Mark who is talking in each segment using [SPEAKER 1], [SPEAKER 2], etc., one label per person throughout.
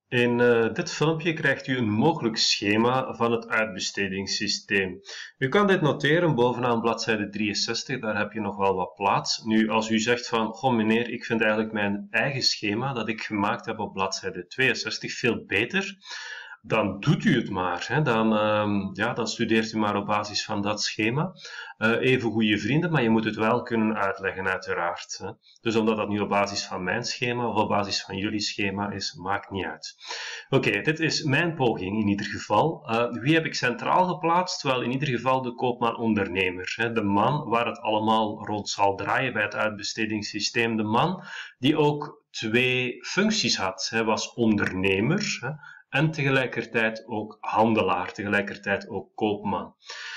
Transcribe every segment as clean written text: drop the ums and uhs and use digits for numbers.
[SPEAKER 1] In dit filmpje krijgt u een mogelijk schema van het uitbestedingssysteem. U kan dit noteren bovenaan bladzijde 63, daar heb je nog wel wat plaats. Nu, als u zegt van, goh meneer, ik vind eigenlijk mijn eigen schema dat ik gemaakt heb op bladzijde 62 veel beter, dan doet u het maar. Hè. Dan studeert u maar op basis van dat schema. Even goede vrienden, maar je moet het wel kunnen uitleggen uiteraard. Hè. Dus omdat dat nu op basis van mijn schema of op basis van jullie schema is, maakt niet uit. Oké, dit is mijn poging in ieder geval. Wie heb ik centraal geplaatst? Wel, in ieder geval de koopman-ondernemer. Hè. De man waar het allemaal rond zal draaien bij het uitbestedingssysteem. De man die ook twee functies had. Hij was ondernemer, hè, en tegelijkertijd ook handelaar, tegelijkertijd ook koopman.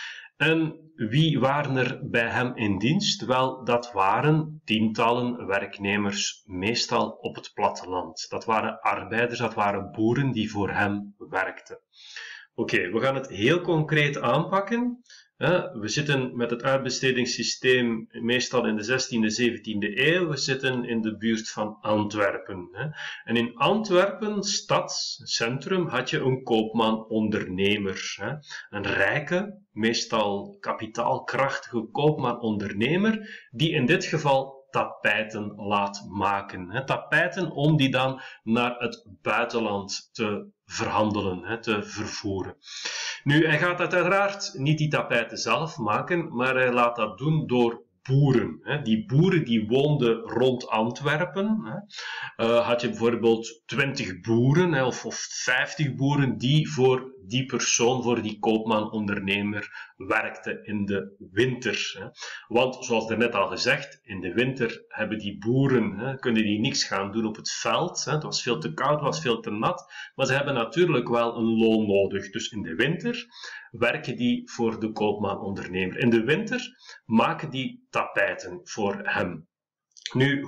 [SPEAKER 1] En wie waren er bij hem in dienst? Wel, dat waren tientallen werknemers, meestal op het platteland. Dat waren arbeiders, dat waren boeren die voor hem werkten. Oké, we gaan het heel concreet aanpakken. We zitten met het uitbestedingssysteem meestal in de 16e, 17e eeuw. We zitten in de buurt van Antwerpen. En in Antwerpen, stad, centrum, had je een koopman-ondernemer. Een rijke, meestal kapitaalkrachtige koopman-ondernemer, die in dit geval tapijten laat maken. Tapijten om die dan naar het buitenland te verhandelen, te vervoeren. Nu, hij gaat uiteraard niet die tapijten zelf maken, maar hij laat dat doen door boeren. Die boeren die woonden rond Antwerpen. Had je bijvoorbeeld 20 boeren of 50 boeren die voor die persoon, voor die koopman-ondernemer werkten in de winter. Want zoals daarnet al gezegd, in de winter hebben die boeren, kunnen die niks gaan doen op het veld. Het was veel te koud, het was veel te nat, maar ze hebben natuurlijk wel een loon nodig. Dus in de winter werken die voor de koopman-ondernemer. In de winter maken die tapijten voor hem. Nu,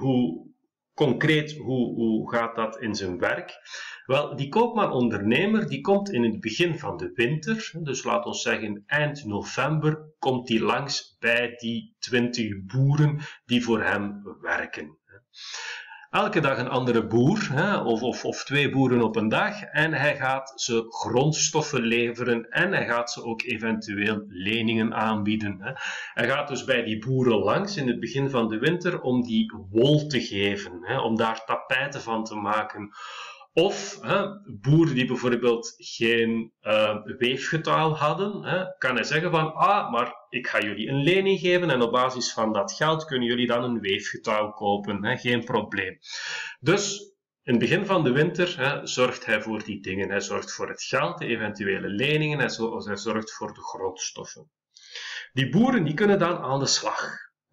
[SPEAKER 1] hoe gaat dat in zijn werk? Wel, die koopman-ondernemer die komt in het begin van de winter, dus laat ons zeggen eind november, komt die langs bij die 20 boeren die voor hem werken. Elke dag een andere boer, of 2 boeren op een dag, en hij gaat ze grondstoffen leveren en hij gaat ze ook eventueel leningen aanbieden. Hij gaat dus bij die boeren langs in het begin van de winter om die wol te geven, om daar tapijten van te maken. Of boeren die bijvoorbeeld geen weefgetouw hadden, kan hij zeggen van, maar ik ga jullie een lening geven en op basis van dat geld kunnen jullie dan een weefgetouw kopen, geen probleem. Dus in het begin van de winter zorgt hij voor die dingen. Hij zorgt voor het geld, de eventuele leningen, hij zorgt voor de grondstoffen. Die boeren die kunnen dan aan de slag.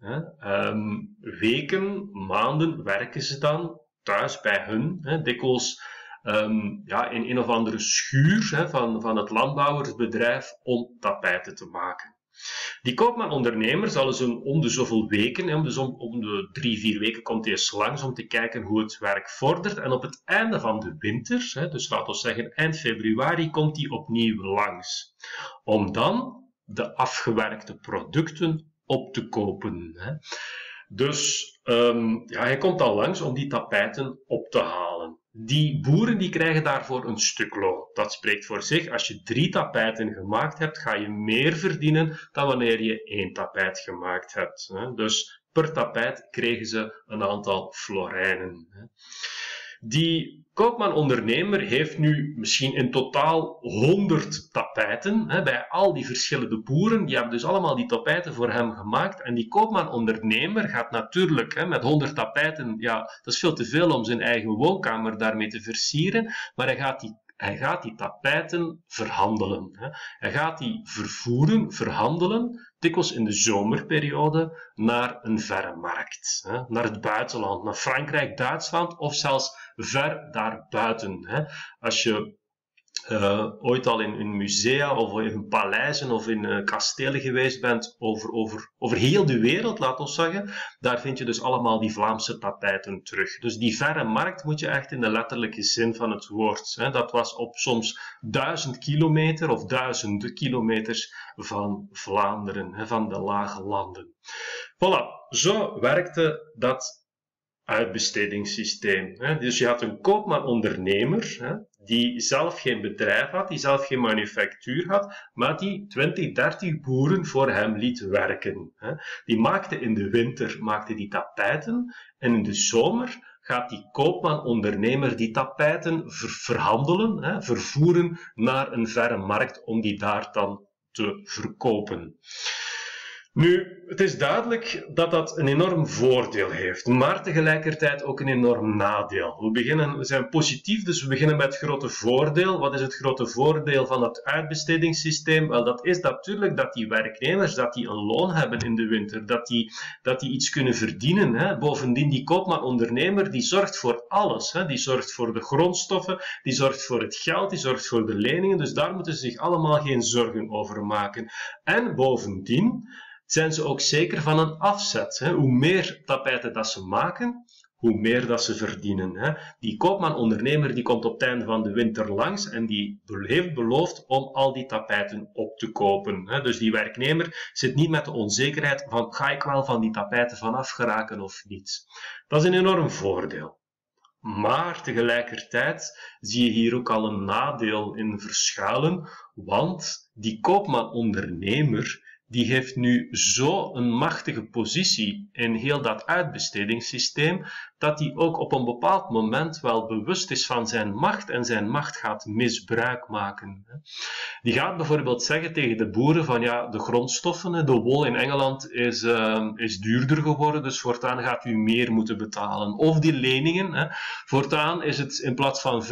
[SPEAKER 1] Weken, maanden werken ze dan thuis bij hun, dikwijls in een of andere schuur van het landbouwersbedrijf om tapijten te maken. Die koopman-ondernemer zal eens om de zoveel weken, dus om de 3-4 weken komt hij eens langs om te kijken hoe het werk vordert. En op het einde van de winter, dus laten we zeggen eind februari, komt hij opnieuw langs. Om dan de afgewerkte producten op te kopen. Dus hij komt dan langs om die tapijten op te halen. Die boeren die krijgen daarvoor een stuk loon. Dat spreekt voor zich. Als je 3 tapijten gemaakt hebt, ga je meer verdienen dan wanneer je 1 tapijt gemaakt hebt. Dus per tapijt kregen ze een aantal florijnen. Die koopman-ondernemer heeft nu misschien in totaal 100 tapijten bij al die verschillende boeren. Die hebben dus allemaal die tapijten voor hem gemaakt. En die koopman-ondernemer gaat natuurlijk met 100 tapijten, dat is veel te veel om zijn eigen woonkamer daarmee te versieren, maar hij gaat die tapijten verhandelen. Hij gaat die verhandelen, dikwijls in de zomerperiode, naar een verre markt. Naar het buitenland, naar Frankrijk, Duitsland of zelfs ver daarbuiten. Als je ooit al in musea of in paleizen of in kastelen geweest bent over heel de wereld, laat ons zeggen, daar vind je dus allemaal die Vlaamse tapijten terug. Dus die verre markt moet je echt in de letterlijke zin van het woord. Dat was op soms 1000 kilometer of duizenden kilometers van Vlaanderen, van de lage landen. Voilà, zo werkte dat uitbestedingssysteem. Dus je had een koopman-ondernemer die zelf geen bedrijf had, die zelf geen manufactuur had, maar die 20, 30 boeren voor hem liet werken. Die maakte in de winter die tapijten en in de zomer gaat die koopman-ondernemer die tapijten verhandelen, vervoeren naar een verre markt om die daar dan te verkopen. Nu, het is duidelijk dat dat een enorm voordeel heeft, maar tegelijkertijd ook een enorm nadeel. We zijn positief, dus we beginnen met het grote voordeel. Wat is het grote voordeel van het uitbestedingssysteem? Wel, dat is natuurlijk dat die werknemers dat die een loon hebben in de winter, dat die iets kunnen verdienen. Bovendien, die koopman-ondernemer die zorgt voor alles. Die zorgt voor de grondstoffen, die zorgt voor het geld, die zorgt voor de leningen. Dus daar moeten ze zich allemaal geen zorgen over maken. En bovendien zijn ze ook zeker van een afzet. Hoe meer tapijten dat ze maken, hoe meer dat ze verdienen. Die koopman-ondernemer die komt op het einde van de winter langs en die heeft beloofd om al die tapijten op te kopen. Dus die werknemer zit niet met de onzekerheid van ga ik wel van die tapijten vanaf geraken of niet. Dat is een enorm voordeel. Maar tegelijkertijd zie je hier ook al een nadeel in verschuilen, want die koopman-ondernemer die heeft nu zo een machtige positie in heel dat uitbestedingssysteem, dat hij ook op een bepaald moment wel bewust is van zijn macht en zijn macht gaat misbruik maken. Die gaat bijvoorbeeld zeggen tegen de boeren van ja, de grondstoffen, de wol in Engeland is duurder geworden, dus voortaan gaat u meer moeten betalen. Of die leningen, voortaan is het in plaats van 5%,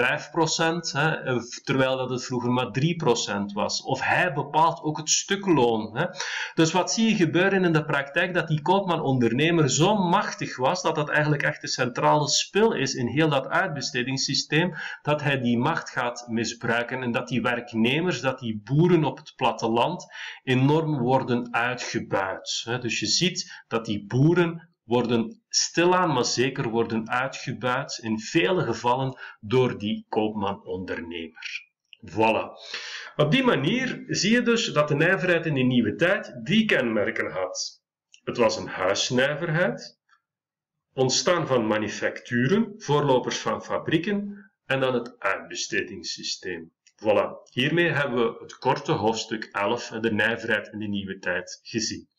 [SPEAKER 1] terwijl dat het vroeger maar 3% was. Of hij bepaalt ook het stukloon. Dus wat zie je gebeuren in de praktijk? Dat die koopman-ondernemer zo machtig was, dat dat eigenlijk echt de centrale spil is in heel dat uitbestedingssysteem, dat hij die macht gaat misbruiken en dat die werknemers, dat die boeren op het platteland enorm worden uitgebuit. Dus je ziet dat die boeren worden stilaan, maar zeker worden uitgebuit in vele gevallen door die koopman-ondernemer. Voilà. Op die manier zie je dus dat de nijverheid in de nieuwe tijd 3 kenmerken had. Het was een huisnijverheid, ontstaan van manufacturen, voorlopers van fabrieken en dan het uitbestedingssysteem. Voilà. Hiermee hebben we het korte hoofdstuk 11, de nijverheid in de nieuwe tijd, gezien.